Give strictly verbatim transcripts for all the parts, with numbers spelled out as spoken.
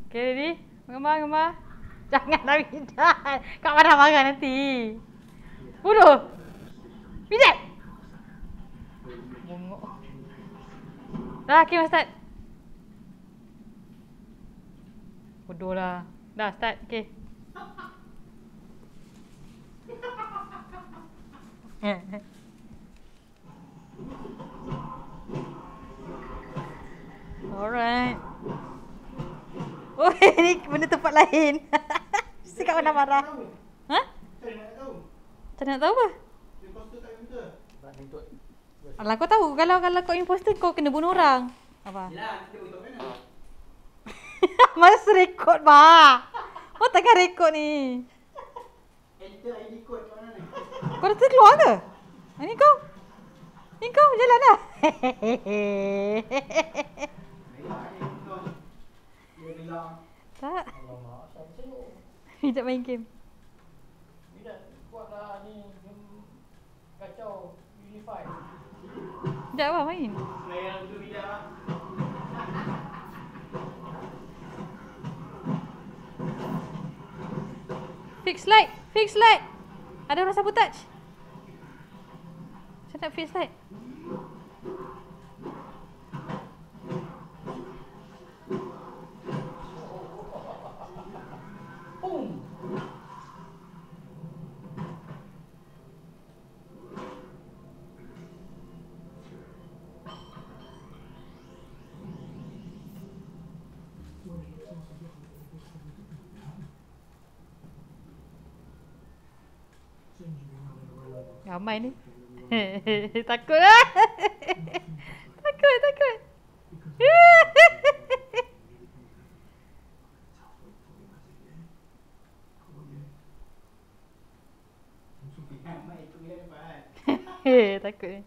Okay, ready? Gambar, gambar. Jangan dah bidan. Kak marah-marah nanti. Bunuh. Bidan. Bongok. Dah, okay, start. Bodoh lah. Dah, start. Okay. Alright. Oh, ni benda tempat lain. Mesti kat mana marah. Ha? Macam nak tahu? Macam nak tahu apa? Imposter tak imposter? Alah, kau tahu kalau kalau kau imposter kau kena bunuh orang. Apa? Yelah, kita beritahu kan? Masa rekod bah. Kau tengah rekod ni. Enter I D code kat mana ni? Kau dah terkeluar ke? Ini kau. Ni kau jalan dah. Dia bilang. Tak. Alamak, siapa tengok? Sekejap main game. Bidan, kuatlah ni. Kacau. Unify. Sekejap apa main? Layan tu bidan lah. Fix light. Fix light. Ada orang sabotage. Saya nak fix light. Boom! Ramai ni. Takut lah. Takut, takut. Takut ni.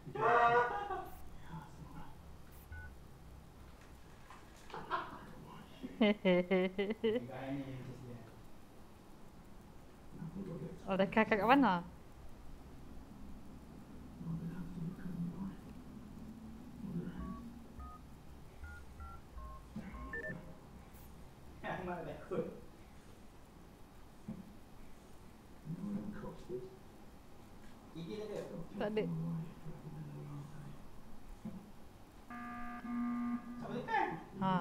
Oh, dah kakak kat mana? Ahmad takut. Gigi tak ada? Tak ada. Siapa tekan? Ha.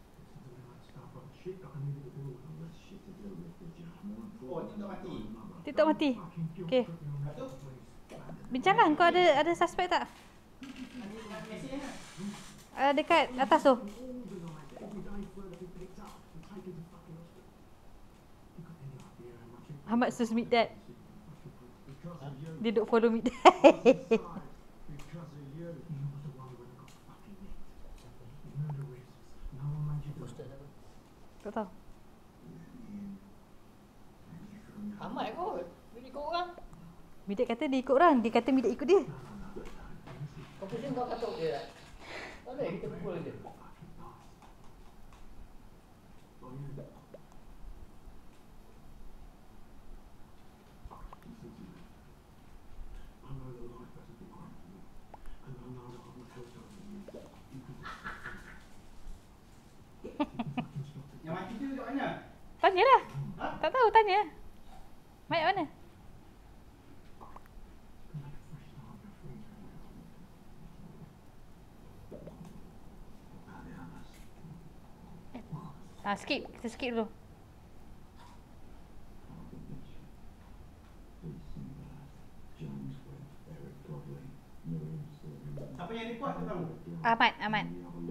Oh, ni tak mati. TikTok mati. Okey. Lepas tu? Bincang lah, kau ada ada suspek tak? Nanti nak mesej lah. Uh, dekat atas tu. Ahmad sus meet dad. Dia duk follow meet dad. Tak tahu. Ahmad kot. Dia ikut orang. Midak kata dia ikut orang. Dia kata Midak ikut dia. Kau pusing kau katuk dia tak? Tak boleh, kita pukul je. Yang mati tu kat mana? Tanya lah. Ha? Tak tahu, tanya. Mayat mana? Ah, skip. Kita skip dulu. Siapa yang report tu tahu? Ahmad, Ahmad.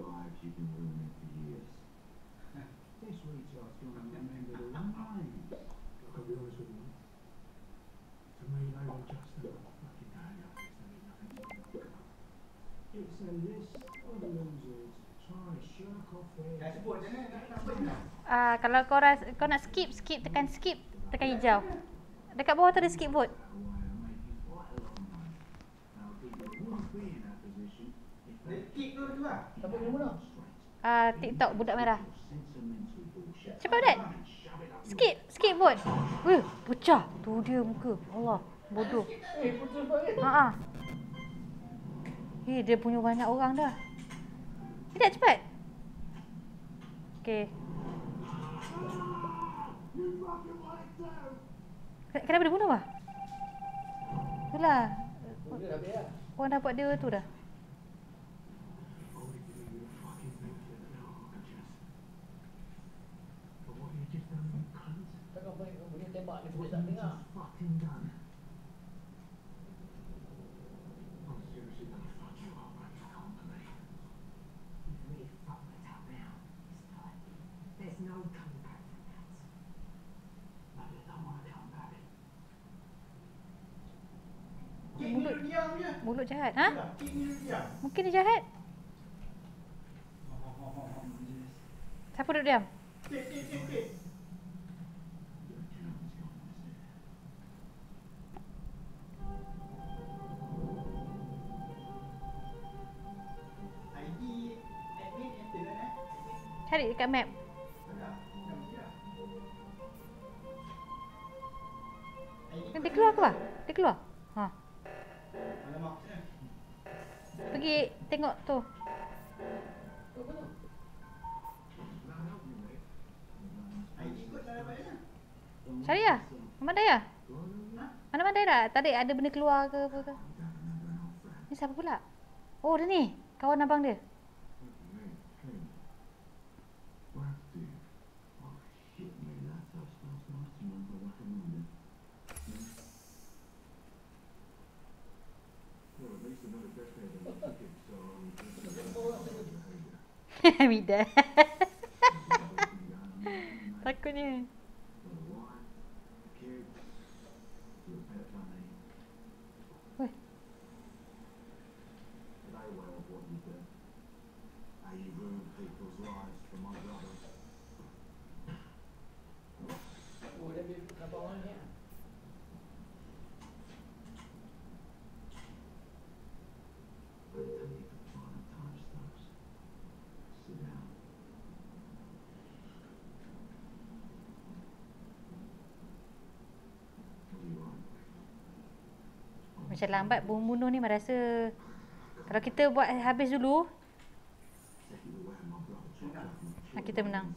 Dah sebut je ni, nak sebut je. Ah, kalau kau ras, kau nak skip, skip tekan skip, tekan hijau. Dekat bawah tu ada skip vote. Dia kick tu tu lah. Siapa yang mula? Ah, TikTok budak merah. Cepat Dad. Skip, skip vote. Weh, pecah. Tu dia muka. Allah, bodoh. Eh, putus balik. Ha ah. Eh, dia punya banyak orang dah. Tidak cepat. Okey. Kenapa dia bunuh bah? Itulah. Boleh dah biar. Orang dah buat dia tu dah. Takkan boleh boleh tembak dia boleh tak dengar. Mulut, mulut jahat. Ha? Mungkin dia jahat. Siapa duduk diam? Cari dekat map. Dia keluar ke bah? Dia keluar? Ha. Pergi tengok tu. Cari lah. Mandai lah. Mana mandai dah? Tadi ada benda keluar ke apa ke? Ni siapa pula? Oh dia ni. Kawan abang dia. Mida. Takutnya. Weh. Oh, dia ambil kapal orang ni. Macam lambat bunuh ni merasa kalau kita buat habis dulu kita menang.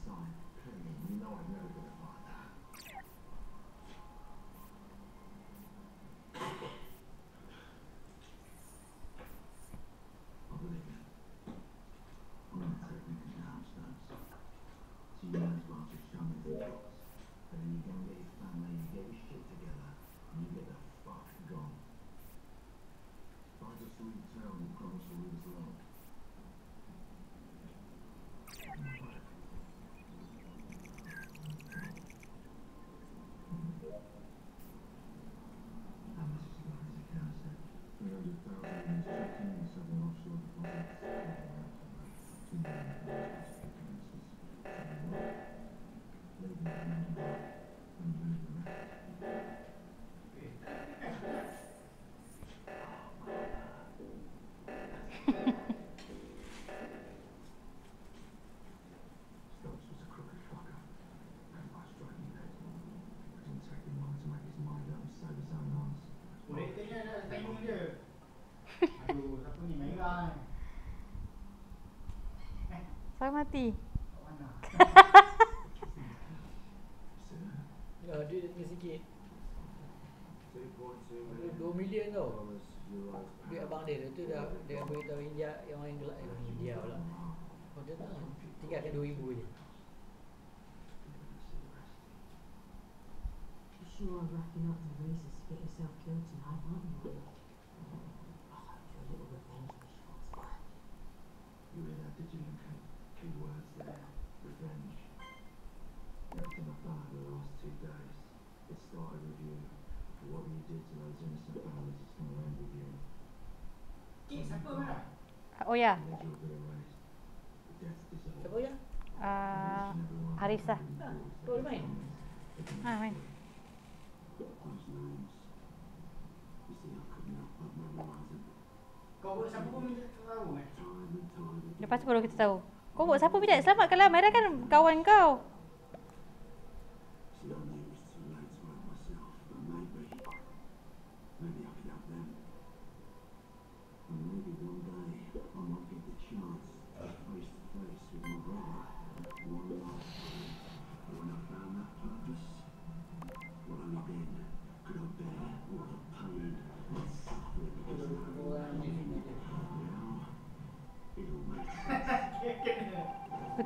Saya mati. Ya, dia tinggal sikit. dua million tau. Duit abang dia tu dah dia beritahu India yang lain gelak India pula. Oh dia tak tinggalkan dua ribu je. Sure, racking up the races to get yourself killed tonight, aren't you? Oh, your little revenge mission was fun. You hear that, did you, Lincoln? Key words there. Revenge. Everything I've done over the last two days. It started with you. For what you did to those innocent families, it's going to end with you. Oh ya. The ledger will be erased. The death deserved. Siapa ya? Uh, Harisa. Ha, tu dia main. Ha main. Those names. You see, I couldn't help but memorize them. Kau buat siapa pun tahu kan? Time and time again. Lepas tu baru kita tahu. Kau buat siapa bidak? Selamatkanlah. Mereka kan kawan kau. See, I knew it was too late to help myself, but maybe, maybe I could help them. And maybe one day I might get the chance to face to face with my brother. One last time, when I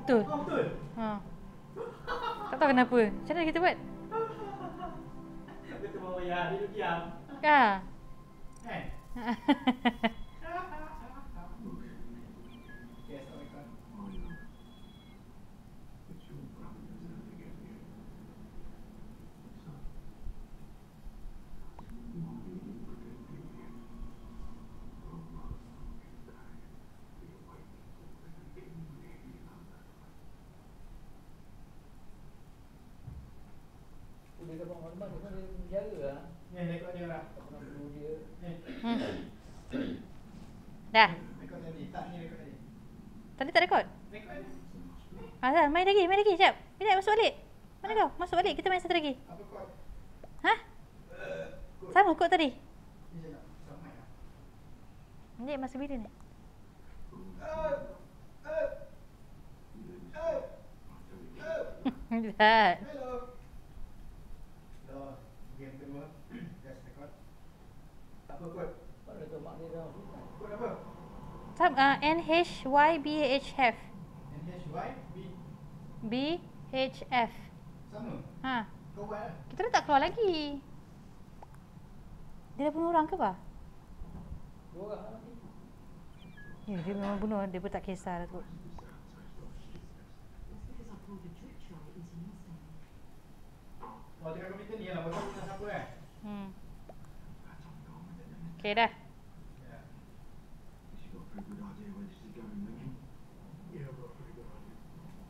Betul. Oh, betul. Ha. Tak tahu kenapa. Macam mana kita buat? Betul bawa ya, dia duduk diam. Ha. Kan? Yes, oh my god. I know. But your brother doesn't forgive you. So, why are you protecting him? Oh, motherfucking die. Be waiting for the king maybe another. Dia kat bawah rumah dia kan dia penjara lah. Ni rekod dia lah. Tak pernah bunuh dia. Ni. Hmm. Dah. Rekod tadi. Tak, ni rekod tadi. Tadi tak rekod? Rekod ni. Ah, dah. Main lagi, main lagi. Sekejap. Bila masuk balik. Mana kau? Masuk balik. Kita main satu lagi. Apa kod? Ha? Kod. Sama kod tadi. Ni je nak. Sama ya. Ni masa bila ni? Uh, uh, uh, uh. Dah. Hello. Hello. Game kedua. Just record. Apa kod? Mana tahu mak dia dah. Kod apa? Sam, uh, N H Y B H F. N H Y B. B H F. Sama. Ha. Kau buat lah. Kita dah tak keluar lagi. Dia dah bunuh orang ke apa? Dua orang lah mati. Ya, dia memang bunuh. Dia pun tak kisah dah tu. That's because I pulled the drip tray into nothing. Oh, tengah komputer ni lah. Pasal bukan siapa kan? Hmm. Okay dah. Ya. Guess you got a pretty good idea where this is going, don't you? Yeah, I've got a pretty good idea.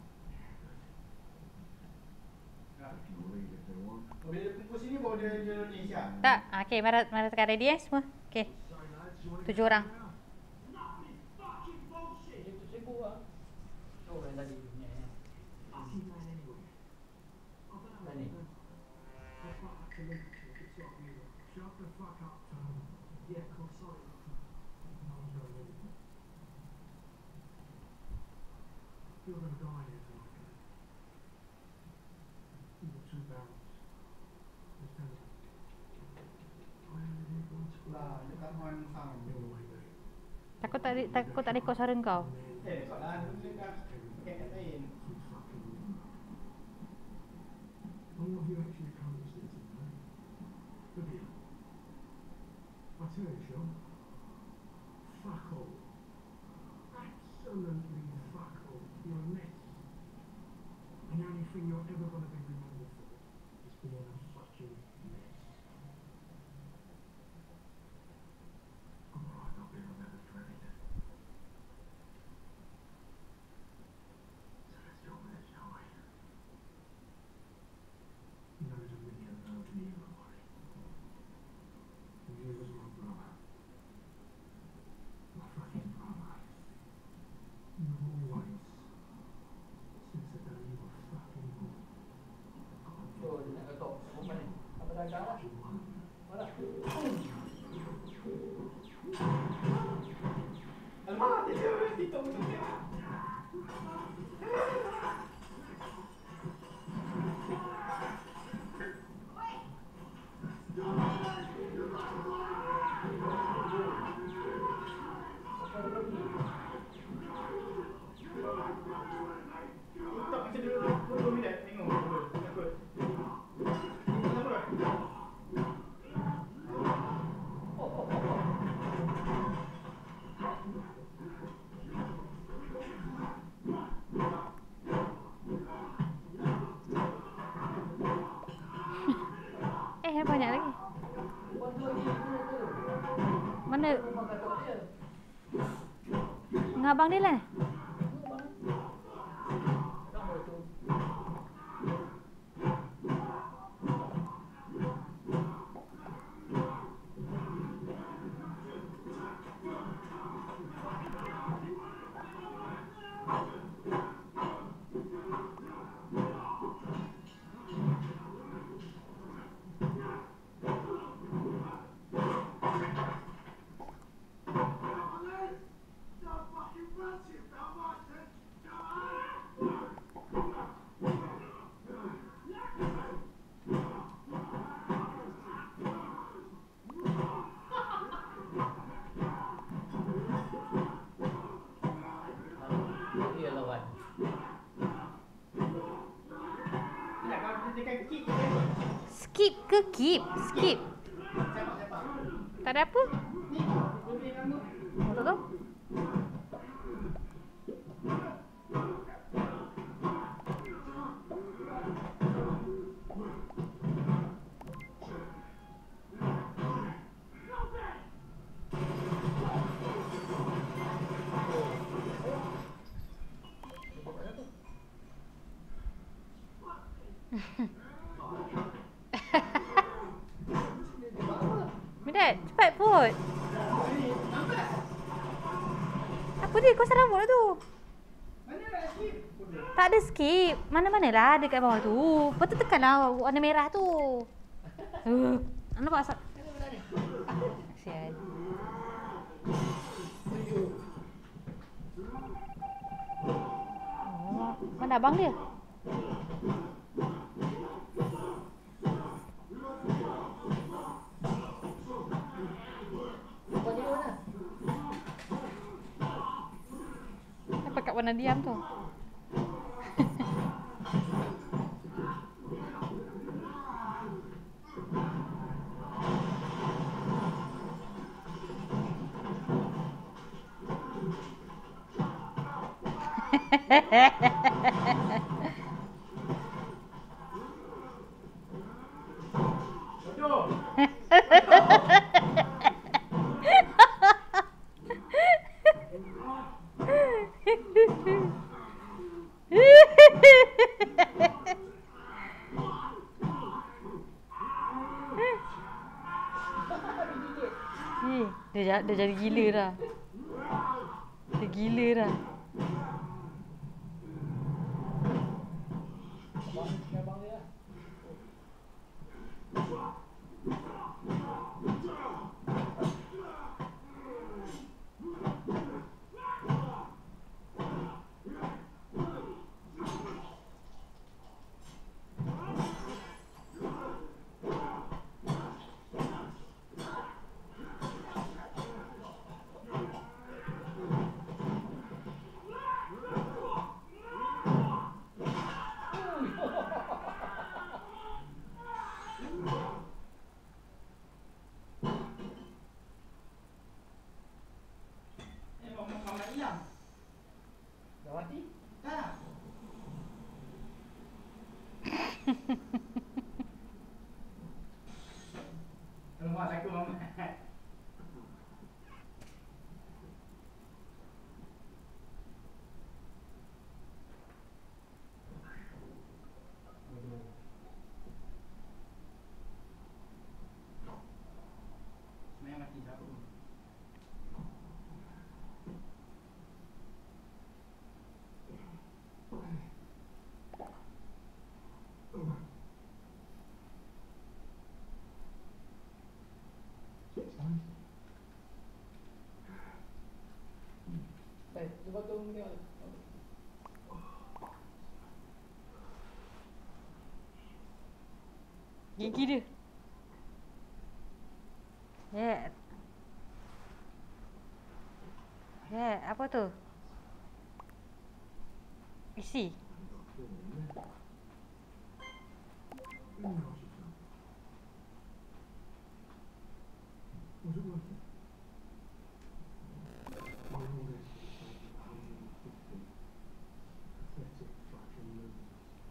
Nah. They can leave if they want. Oh, bila dia kumpul sini baru dia dia ni siap. Tak. Ah, okay, mari mari tekan ready eh semua. Okay. Tujuh orang. Dia tu sibuk lah. Tu orang tadi punya. Fucking man anyway. I don't know. Tadi. I'll quite like to link to if it's not you. Shut the fuck up, Tom. Yeah, cool, sorry. No one's gonna leave. You're gonna die here tonight, guys. You've got two barrels. There's ten of them. I only need one to Lah, dekat one sound. You're the way, mate. Takut tak takut tak rekod suara kau. Eh, dekat lah. Dia dekat pakai kat lain. You fucking woman. I love you actually comes here tonight. Look at you. I tell you, Sean. Fuck all. Absolutely fuck all. You're a mess. And the only thing you're ever going to be remembered for is being a fucking mess. I'm alright, I'll be remembered for anything. So let's go with it, shall we? You know, there's a million love in you, Rory. And you was my brother. My fucking brother. In all ways. Since the day you were fucking born. Tu dia nak ketok. Apa ni? Apa dah agak lah? Mana? Alamak, dia dia TikTok betul dia. TikTok macam dulu dua minit tengok. Takut. Kenapa? Eh, ada banyak lagi. Buat tu lagi. Mana tu? Mana? Rumah ketok dia. Dengan abang dia lah. Kan boleh tu. Don't fucking run, you Tekan kick ke tembak? Skip ke keep? Skip. Sepak, sepak. Tak ada apa? Ni, boleh nama. Oh, tak tahu. Midat, cepat put. Apa dia? Kau sarang rambut lah tu. Mana nak skip? Bodoh. Tak ada skip. Mana-mana lah ada kat bawah tu. Lepas tu tekanlah warna merah tu. Uh, nampak asap? Kasihan. Oh, mana abang dia? Apa kat warna diam tu? Bodoh. Eh, dia, ja- dia jadi gila dah. Dia gila dah. Abang, abang dia lah. Eh, Mama Mama hilang. Dah mati? Tak. Alamak, takut Mama. Bodoh. Sebenarnya mati siapa? Eh, cuba tolong tengok. Gigi dia. Yeah. Yeah, apa tu? Isi. Was it worth it? All this pathetic fucking losers.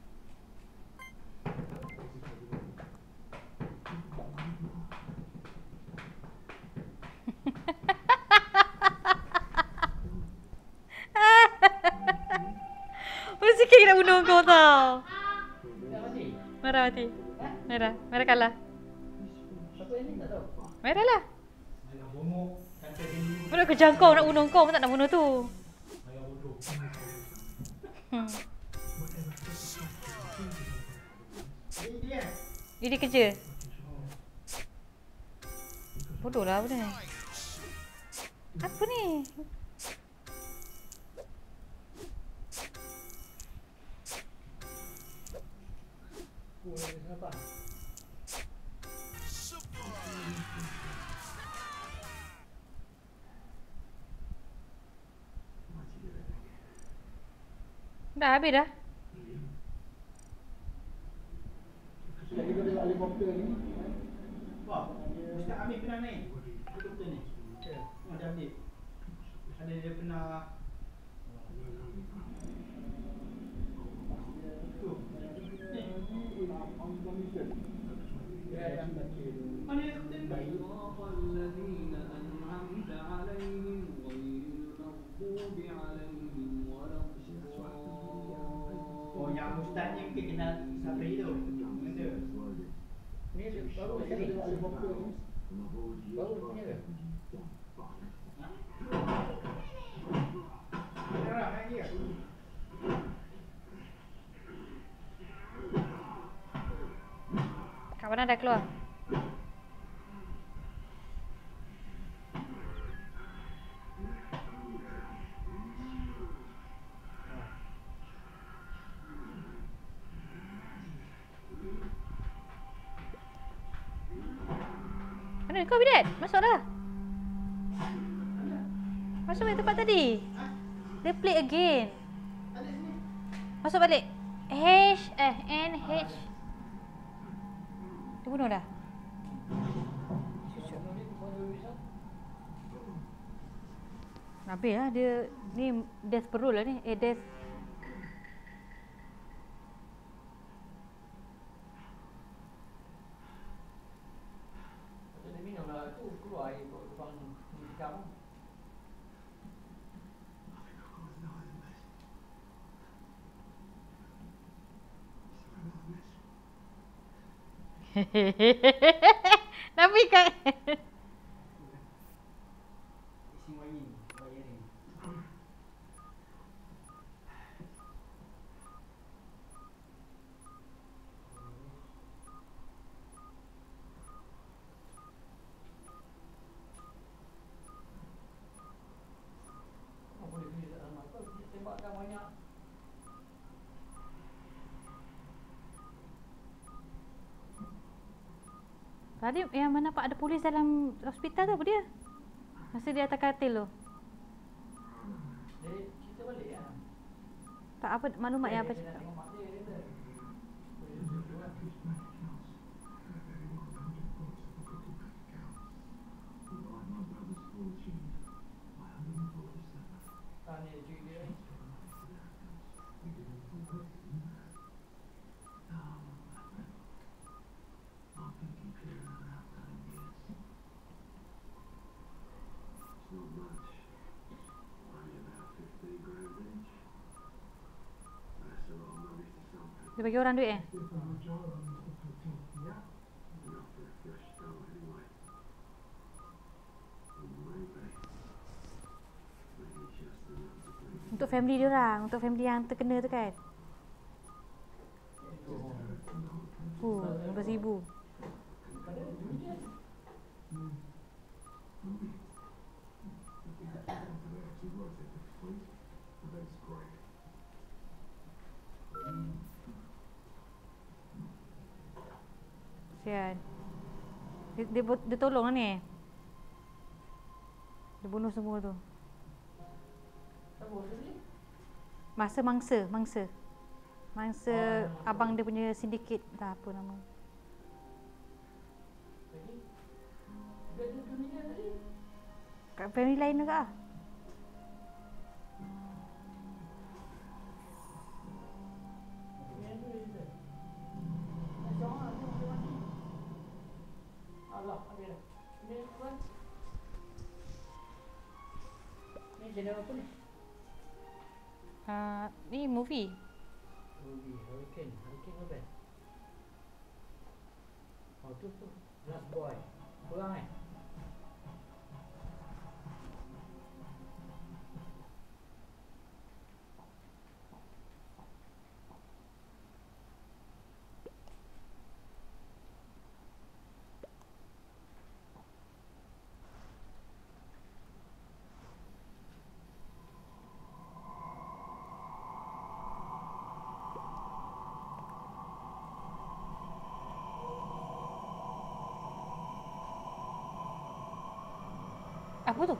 Mesti kira nak bunuh kau tau. Dah mati? Merah mati. Merah. Merah kalah. Siapa yang ni tak tahu? Merah lah. Ayah bongok. Kata sendiri. Budak kejar kau nak bunuh kau. Pun tak nak bunuh tu. Ayah bodoh. Hmm. Ini dia. Dia dia kerja. Bodoh lah benda ni. Apa ni? Oh, dia kenapa? Dah habis dah. helikopter ni. Wah, Ustaz Amir pernah naik helikopter ni. Ya. Oh, dah update. Ada dia pernah tu. Ni. Ya, ya. Mana helikopter ni? صراط الذين أنعمت عليهم غير المغضوب عليهم ولا Oh, yang Ustaz ni mungkin kenal Sabri tu. Benda. Ni baru sekali. Baru punya ke? Ada orang lagi ke? Kat mana dah keluar? Mana kau Bidat? Masuklah. Masuk balik tempat tadi. Dia play again. Masuk balik. H eh N H. Dia bunuh dah. Nabil lah dia ni death perul lah ni. Eh death. Dia minum lah tu keluar air kat depan nikam. Nabil kat Isi wayin, wayiring. Apa boleh pilih tak sama? Kau tembakkan banyak. tadi yang mana nampak ada polis dalam hospital tu apa dia? Masa dia atas katil tu. Dia cerita balik lah. Tak apa maklumat yang apa Dia nak cakap. tengok mak dia kata. Boleh tunjuk lah. Ah, ni dia cuy dia ni. Dia bagi orang duit eh? Untuk family dia orang, untuk family yang terkena tu kan. Oh, lima belas ribu. Kesian. Dia, dia, dia tolong lah ni. Dia bunuh semua tu. Siapa tadi? Masa mangsa, mangsa. Mangsa abang dia punya sindiket tak apa nama. Lagi? Dia ada dunia tadi. Kat family lain juga ah. Dunia tu dia cerita. Macam mana tu macam mana? Allah, habis dah. Ni tuan. Ni channel apa ni? Uh, ni movie. Movie Hurricane, Hurricane apa? Oh tu tu, Last Boy. Kurang eh? Apa tu?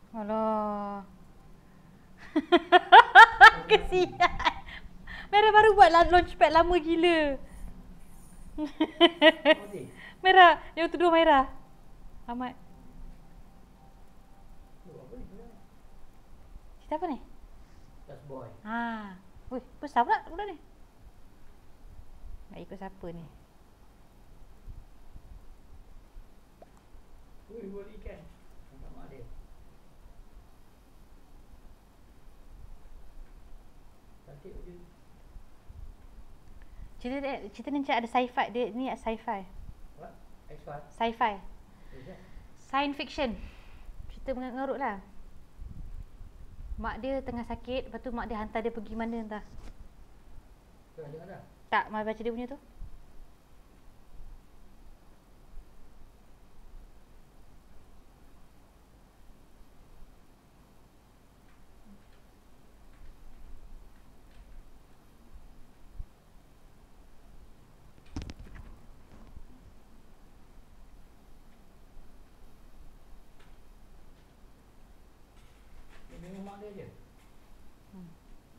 Alah. Kesian. Merah baru buat la- launchpad lama gila. Okey. Merah. Dia tuduh merah. Ahmad. Oh, apa ni? Cerita apa ni? Last boy. Ha. Wih, besar pula budak ni. Nak ikut siapa ni? Ui, buat ikan. Nampak mak dia. Cantik je. Cerita dia, cerita ni macam ada sci-fi. Dia ni sci-fi. What? X-Files? Sci-fi. Is that? Science fiction. Cerita mengarut lah. Mak dia tengah sakit, lepas tu mak dia hantar dia pergi mana entah. Kau dah tengok dah? Tak, Mai baca dia punya tu. Dia memang mak dia je. Hmm.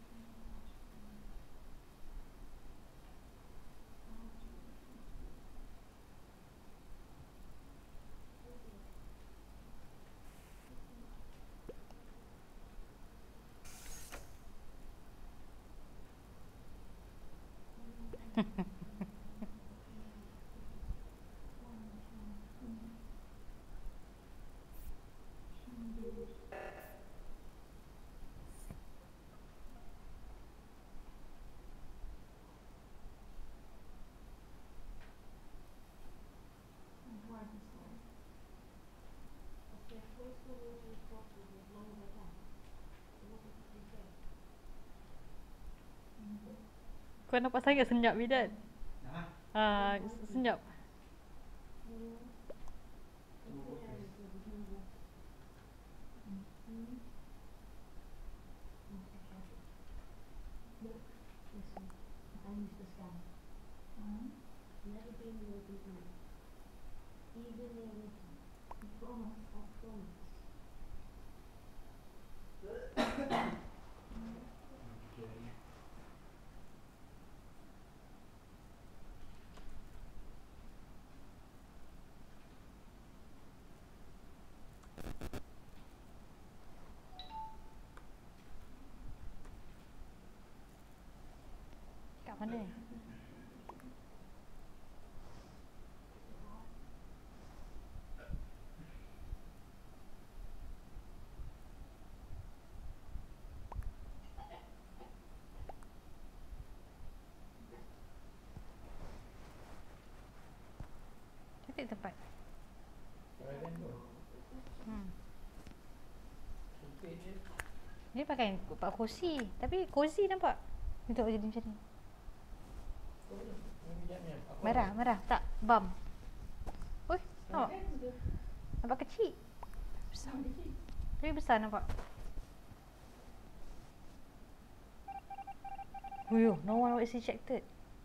Kau nampak sangat senyap Bidan. Nah. Ah, senyap. Listen, I used to scan. Never been more than Even near winter. I promise, I promise. Kat mana ni? Cantik tempat. Caravan tu. Hmm. Sempit je. Ni pakai pak kursi. Tapi cozy nampak. Ni tengok jadi macam ni. Kau ni, ni bijaknya. Aku Merah, merah. Tak, bam. Oi, nampak? Kan tu. Nampak kecil. Besar kecil. Tapi besar nampak. Uyuh, no one was ejected.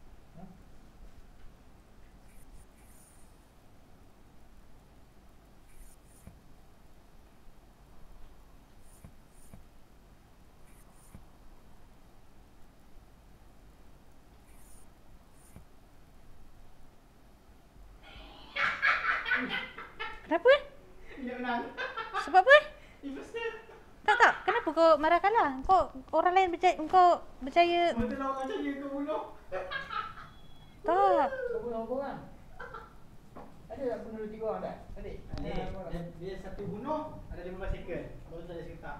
Kenapa? Tidak menang. Sebab apa? Imposter. Tak, tak. Kenapa kau marah kalah? Kau orang lain percaya, kau percaya. Betul lah orang cari kau bunuh. Tak. Kau bunuh berapa orang? Ada tak bunuh dua tiga orang tak? Adik? Ni, Ada berapa orang? dia, dia satu bunuh, ada lima belas second. Baru tak ada sekitar.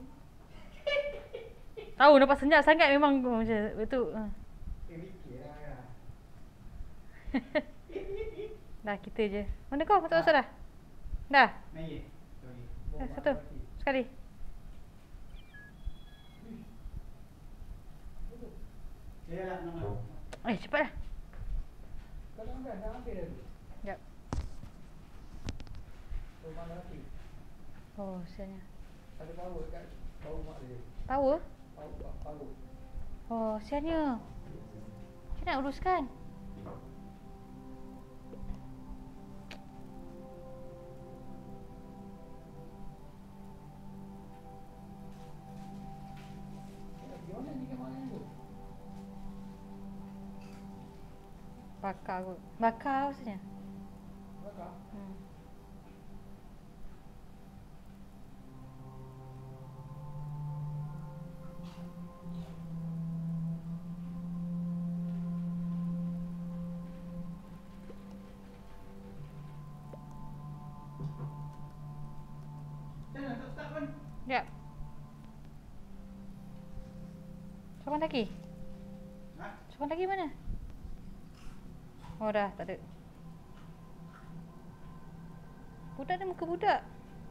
Tahu nampak senyap sangat memang kau macam betul. Ha. Eh, fikir lah. Dah kita je. Mana kau? Tak masuk dah. Dah. Main je. Sorry. Dah satu. Sekali. Dia lah nama. Eh, cepatlah. Kau dah makan? Dah hampir dah tu? Jap. Kau mana lagi? Oh, sianya. Ada power kat bau mak dia. Power? Power, power. Oh, sianya. Macam nak uruskan? Bakar kot. Bakar maksudnya? Bakar. Hmm. Jangan tak start kan? Sekejap. Sopan lagi? Ha? Sopan lagi mana? Oh dah, tak ada. Budak ni muka budak.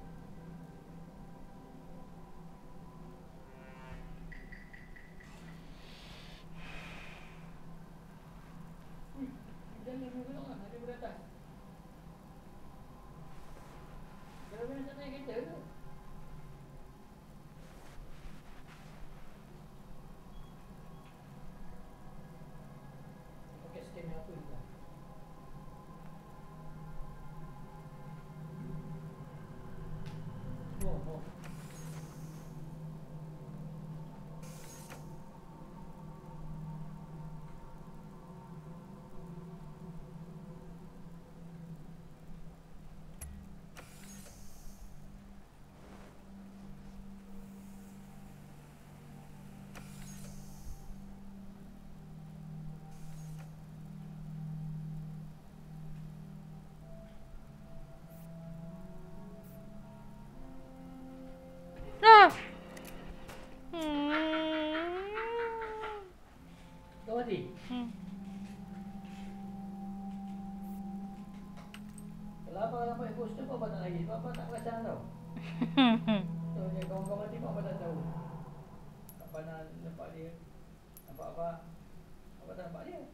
Jangan lupa tengok lah, ada budak atas. Kalau boleh nak naik kereta ke? Pakai stem yang apa juga? Oh, oh. Ah! Hmm. Kau mati? Hmm. Kalau abang nampak poster pun abang tak lagi. Sebab abang tak perasan tau. So, dia kawan-kawan mati pun abang tak tahu. Tak pernah nampak dia. Nampak apa? Abang tak nampak dia.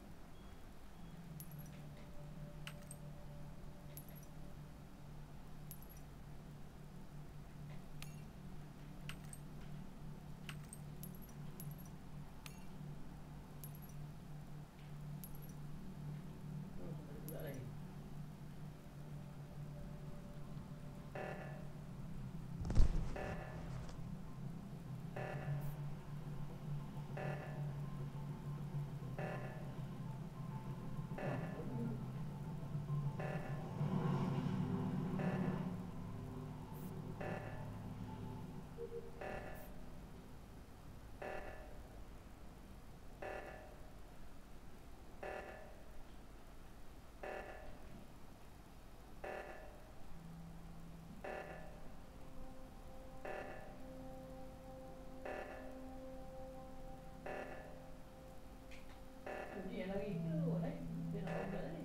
Oh, ada budak lagi. Dia yang lari tu, naik. Dia nampak budak tadi.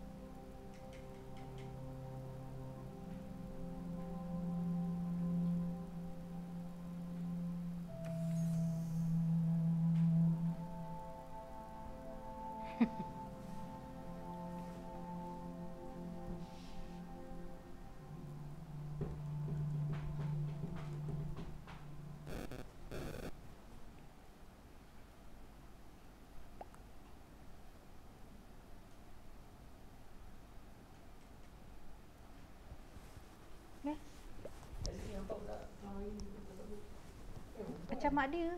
Eh, Tadi ni nampak budak. macam mak dia.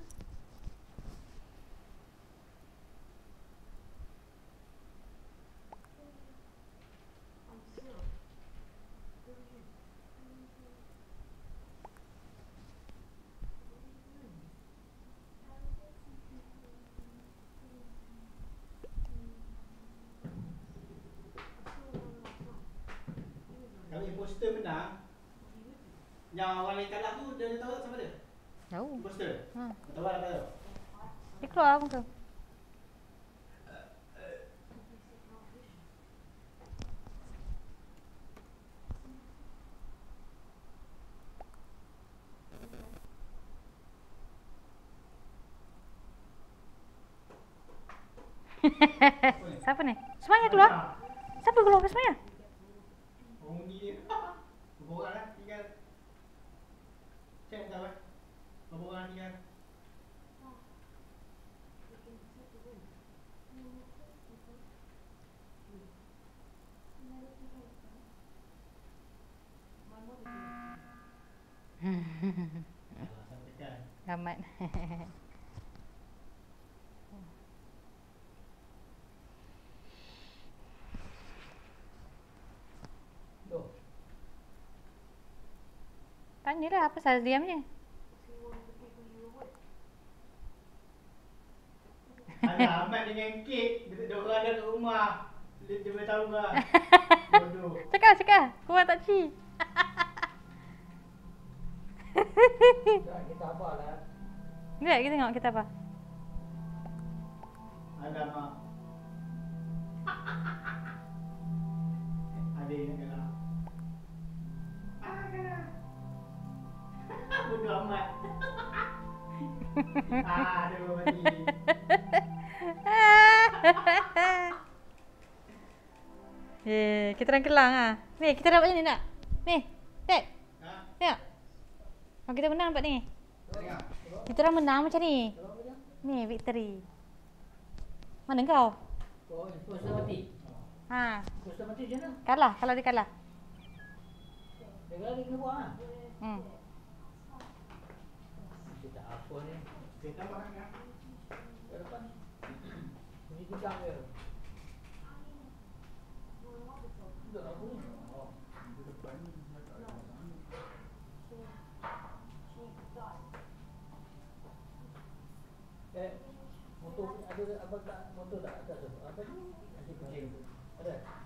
Kami poster menang. Yang orang lain kalah tu, dia tahu tak siapa dia? Tahu. Poster. Ha. Tahu apa tahu? Dia keluar muka. Siapa ni? Semaya keluar? Siapa keluar pas Semaya? Orang undi dia. Berapa orang lah tinggal? Check tahu eh? Berapa orang tinggal? Alah, sampaikan. Selamat. Tanyalah apa salah diamnya. Ada Ahmad dengan kek. Dia orang ada kat rumah. Dia, dia boleh tahu lah. Bodoh. Cakap, cakap. Kurang tak ci. Tak, kita abah lah. Lihat kita tengok kita apa. Alamak. Ada yang kalah. Ah, kalah. Bodoh amat. Ah, dia baru mati. Eh, kita orang Kelang ah. Ni, kita dapat ni nak. Ni, Dad. Ha? Tengok. Oh, kita menang dapat ni. Tengok. Kita orang menang macam ni. Ni, victory. Mana kau? Oh, terus dah mati. Ha, Terus dah mati macam mana? kalah kalau dia kalah. Dia kalah dia kena buang lah. Hmm. Dia tak apa ni. Dia tak makan kan? Ke depan. Bunyi gudang dia. Duduk apa ni? Oh. Di depan ni dia tak ada sana. Eh, motor ada apa tak motor tak ada tu? Apa ni? Nasi kucing. Ada?